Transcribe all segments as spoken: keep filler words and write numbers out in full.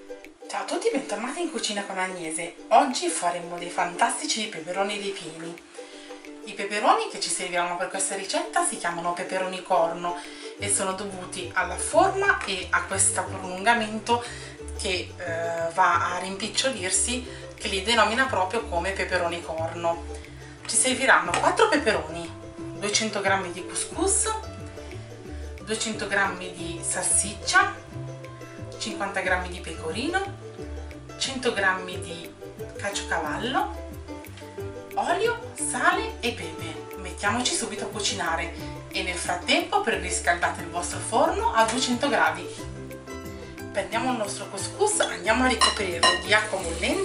Ciao a tutti, bentornati in Cucina con Agnese. Oggi faremo dei fantastici peperoni ripieni. I peperoni che ci serviranno per questa ricetta si chiamano peperoni corno e sono dovuti alla forma e a questo prolungamento che eh, va a rimpicciolirsi, che li denomina proprio come peperoni corno. Ci serviranno quattro peperoni, duecento grammi di couscous, duecento grammi di salsiccia, cinquanta grammi di pecorino, cento grammi di caciocavallo, olio, sale e pepe. Mettiamoci subito a cucinare e nel frattempo preriscaldate il vostro forno a duecento gradi. Prendiamo il nostro couscous, andiamo a ricoprirlo di acqua bollente .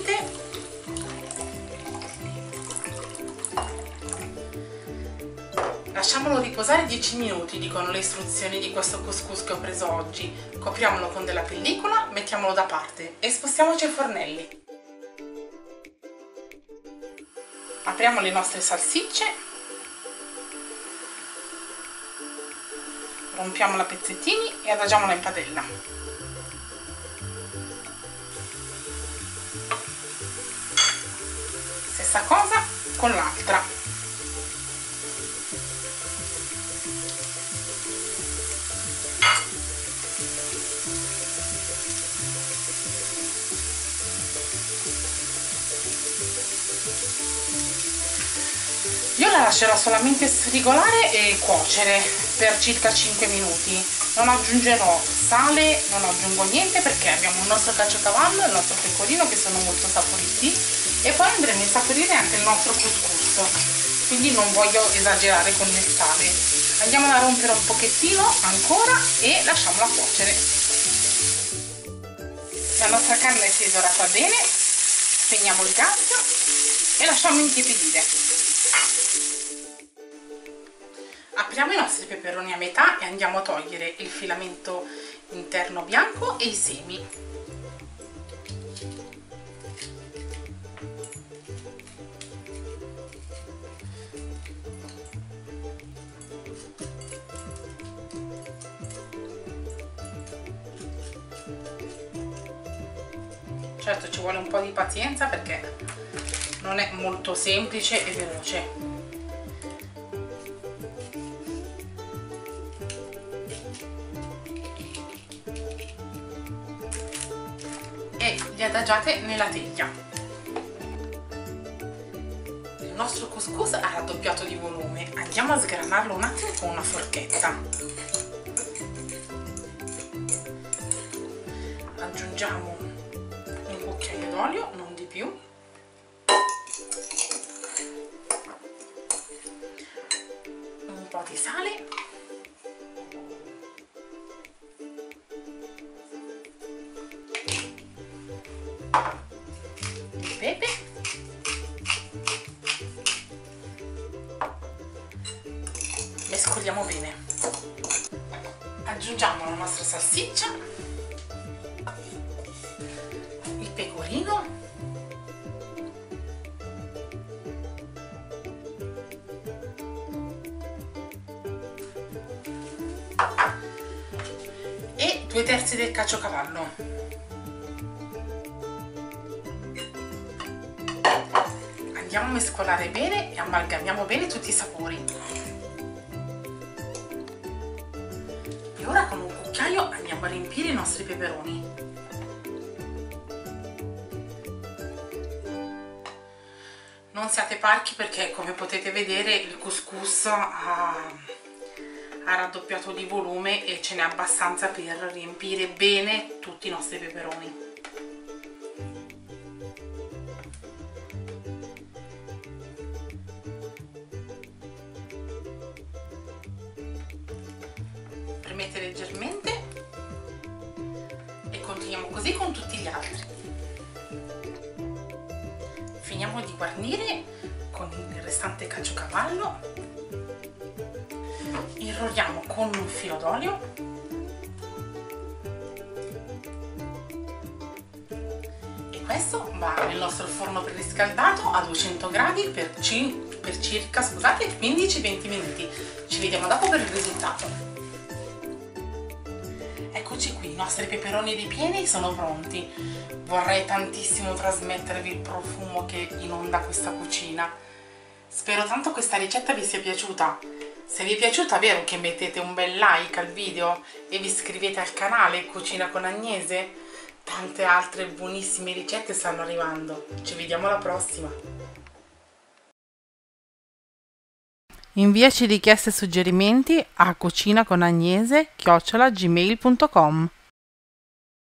Lasciamolo riposare dieci minuti, dicono le istruzioni di questo couscous che ho preso oggi. Copriamolo con della pellicola, mettiamolo da parte e spostiamoci ai fornelli. Apriamo le nostre salsicce, rompiamola a pezzettini e adagiamola in padella. Stessa cosa con l'altra. Io la lascerò solamente sfrigolare e cuocere per circa cinque minuti. Non aggiungerò sale, non aggiungo niente perché abbiamo il nostro caciocavallo e il nostro pecorino che sono molto saporiti e poi andremo a insaporire anche il nostro couscous, quindi non voglio esagerare con il sale. Andiamola a rompere un pochettino ancora e lasciamola cuocere. La nostra carne si è dorata bene, spegniamo il gas e lasciamo intiepidire. Apriamo i nostri peperoni a metà e andiamo a togliere il filamento interno bianco e i semi. Certo, ci vuole un po' di pazienza perché non è molto semplice e veloce. E li adagiate nella teglia. Il nostro couscous ha raddoppiato di volume, andiamo a sgranarlo un attimo con una forchetta. Aggiungiamo un cucchiaio d'olio, non di più, un po' di sale, pepe mescoliamo bene, aggiungiamo la nostra salsiccia, il pecorino e due terzi del caciocavallo. Andiamo a mescolare bene e amalgamiamo bene tutti i sapori. E ora con un cucchiaio andiamo a riempire i nostri peperoni. Non siate parchi perché, come potete vedere, il couscous ha, ha raddoppiato di volume e ce n'è abbastanza per riempire bene tutti i nostri peperoni. Premete leggermente e continuiamo così con tutti gli altri. Finiamo di guarnire con il restante caciocavallo, irroriamo con un filo d'olio e questo va nel nostro forno preriscaldato a duecento gradi per, per circa scusate, quindici venti minuti. Ci vediamo dopo per il risultato. Eccoci qui, nostri peperoni ripieni sono pronti. Vorrei tantissimo trasmettervi il profumo che inonda questa cucina. Spero tanto questa ricetta vi sia piaciuta. Se vi è piaciuta, vero che mettete un bel like al video e vi iscrivete al canale Cucina con Agnese? Tante altre buonissime ricette stanno arrivando. Ci vediamo alla prossima! Inviaci richieste e suggerimenti a cucinaconagnese chiocciola gmail punto com.